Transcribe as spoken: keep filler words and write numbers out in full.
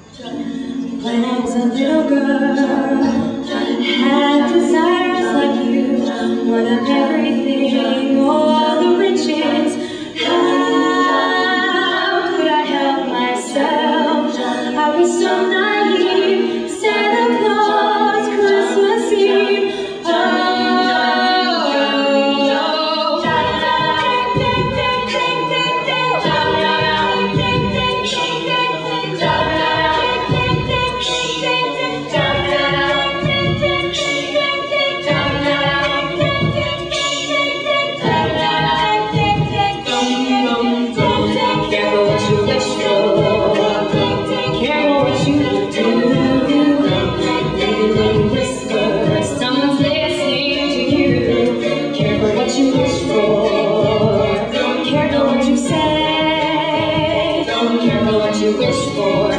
When I was a little girl, had desires like you, wanted everything, all the riches. How could I help myself? I was so naive. Santa Claus, Christmas Eve. Careful what you say, don't care what you wish for.